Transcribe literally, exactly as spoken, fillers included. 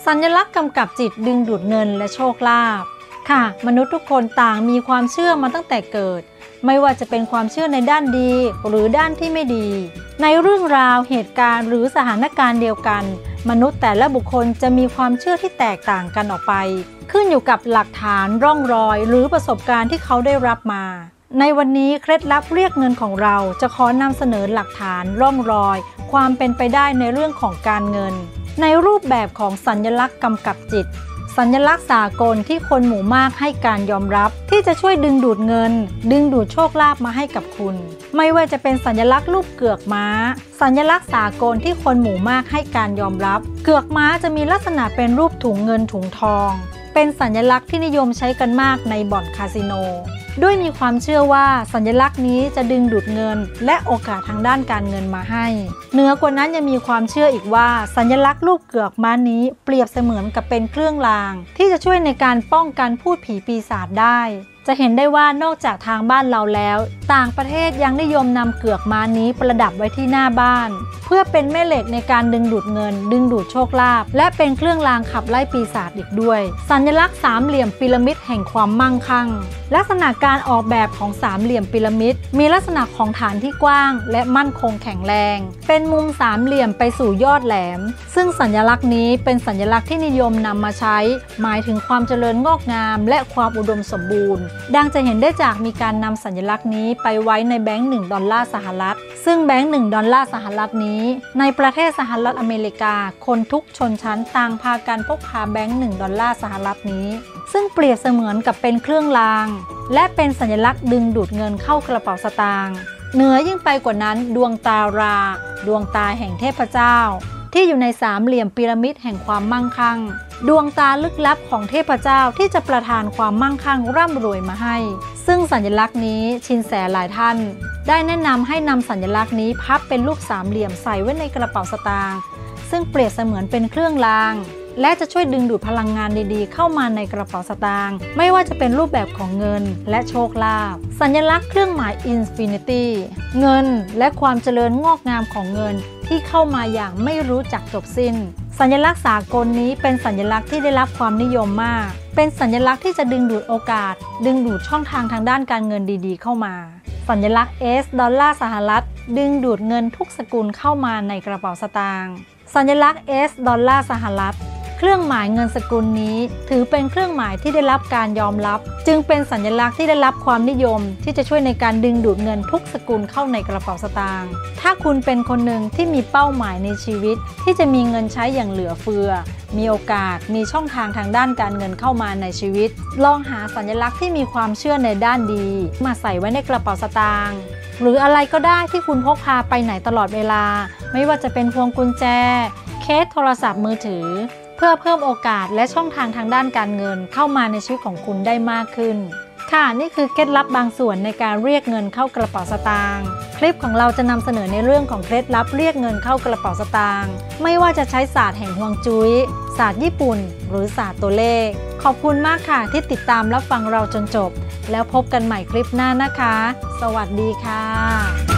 สัญลักษณ์กำกับจิตดึงดูดเงินและโชคลาภค่ะมนุษย์ทุกคนต่างมีความเชื่อมาตั้งแต่เกิดไม่ว่าจะเป็นความเชื่อในด้านดีหรือด้านที่ไม่ดีในเรื่องราวเหตุการณ์หรือสถานการณ์เดียวกันมนุษย์แต่ละบุคคลจะมีความเชื่อที่แตกต่างกันออกไปขึ้นอยู่กับหลักฐานร่องรอยหรือประสบการณ์ที่เขาได้รับมาในวันนี้เคล็ดลับเรียกเงินของเราจะขอนำเสนอหลักฐานร่องรอยความเป็นไปได้ในเรื่องของการเงินในรูปแบบของสัญลักษณ์กำกับจิตสัญลักษณ์สากลที่คนหมู่มากให้การยอมรับที่จะช่วยดึงดูดเงินดึงดูดโชคลาภมาให้กับคุณไม่ว่าจะเป็นสัญลักษณ์รูปเกือกม้าสัญลักษณ์สากลที่คนหมู่มากให้การยอมรับเกือกม้าจะมีลักษณะเป็นรูปถุงเงินถุงทองเป็นสัญลักษณ์ที่นิยมใช้กันมากในบ่อนคาสิโนด้วยมีความเชื่อว่าสัญลักษณ์นี้จะดึงดูดเงินและโอกาสทางด้านการเงินมาให้เหนือกว่านั้นยังมีความเชื่ออีกว่าสัญลักษณ์รูปเกือกม้านี้เปรียบเสมือนกับเป็นเครื่องรางที่จะช่วยในการป้องกันพูดผีปีศาจได้จะเห็นได้ว่านอกจากทางบ้านเราแล้วต่างประเทศยังนิยมนำเกือกม้านี้ประดับไว้ที่หน้าบ้านเพื่อเป็นแม่เหล็กในการดึงดูดเงินดึงดูดโชคลาภและเป็นเครื่องรางขับไล่ปีศาจอีกด้วยสัญลักษณ์สามเหลี่ยมพีระมิดแห่งความมั่งคั่งลักษณะการออกแบบของสามเหลี่ยมพีระมิดมีลักษณะของฐานที่กว้างและมั่นคงแข็งแรงเป็นมุมสามเหลี่ยมไปสู่ยอดแหลมซึ่งสัญลักษณ์นี้เป็นสัญลักษณ์ที่นิยมนำมาใช้หมายถึงความเจริญงอกงามและความอุดมสมบูรณ์ดังจะเห็นได้จากมีการนำสัญลักษณ์นี้ไปไว้ในแบงก์หนึ่งดอลลาร์สหรัฐซึ่งแบงก์หนึ่งดอลลาร์สหรัฐนี้ในประเทศสหรัฐอเมริกาคนทุกชนชั้นต่างพากันพกพาแบงก์หนึ่งดอลลาร์สหรัฐนี้ซึ่งเปรียบเสมือนกับเป็นเครื่องรางและเป็นสัญลักษณ์ดึงดูดเงินเข้ากระเป๋าสตางค์เหนือยิ่งไปกว่านั้นดวงตาราดวงตาแห่งเทพเจ้าที่อยู่ในสามเหลี่ยมพีระมิดแห่งความมั่งคั่งดวงตาลึกลับของเทพเจ้าที่จะประทานความมั่งคั่งร่ำรวยมาให้ซึ่งสัญลักษณ์นี้ชินแสหลายท่านได้แนะนำให้นำสัญลักษณ์นี้พับเป็นรูปสามเหลี่ยมใส่ไว้ในกระเป๋าสตางค์ซึ่งเปรียบเสมือนเป็นเครื่องรางและจะช่วยดึงดูดพลังงานดีๆเข้ามาในกระเป๋าสตางค์ไม่ว่าจะเป็นรูปแบบของเงินและโชคลาภสัญลักษณ์เครื่องหมาย Infinity เงินและความเจริญงอกงามของเงินที่เข้ามาอย่างไม่รู้จักจบสิ้นสัญลักษณ์สากลนี้เป็นสัญลักษณ์ที่ได้รับความนิยมมากเป็นสัญลักษณ์ที่จะดึงดูดโอกาสดึงดูดช่องทางทางด้านการเงินดีๆเข้ามาสัญลักษณ์ S ดอลลาร์สหรัฐดึงดูดเงินทุกสกุลเข้ามาในกระเป๋าสตางค์สัญลักษณ์ S ดอลลาร์สหรัฐเครื่องหมายเงินสกุลนี้ถือเป็นเครื่องหมายที่ได้รับการยอมรับจึงเป็นสัญลักษณ์ที่ได้รับความนิยมที่จะช่วยในการดึงดูดเงินทุกสกุลเข้าในกระเป๋าสตางค์ถ้าคุณเป็นคนหนึ่งที่มีเป้าหมายในชีวิตที่จะมีเงินใช้อย่างเหลือเฟือมีโอกาสมีช่องทางทางด้านการเงินเข้ามาในชีวิตลองหาสัญลักษณ์ที่มีความเชื่อในด้านดีมาใส่ไว้ในกระเป๋าสตางค์หรืออะไรก็ได้ที่คุณพกพาไปไหนตลอดเวลาไม่ว่าจะเป็นพวงกุญแจเคสโทรศัพท์มือถือเพื่อเพิ่มโอกาสและช่องทางทางด้านการเงินเข้ามาในชีวิตของคุณได้มากขึ้นค่ะนี่คือเคล็ดลับบางส่วนในการเรียกเงินเข้ากระเป๋าสตางค์คลิปของเราจะนำเสนอในเรื่องของเคล็ดลับเรียกเงินเข้ากระเป๋าสตางค์ไม่ว่าจะใช้ศาสตร์แห่งฮวงจุ้ยศาสตร์ญี่ปุ่นหรือศาสตร์ตัวเลขขอบคุณมากค่ะที่ติดตามรับฟังเราจนจบแล้วพบกันใหม่คลิปหน้านะคะสวัสดีค่ะ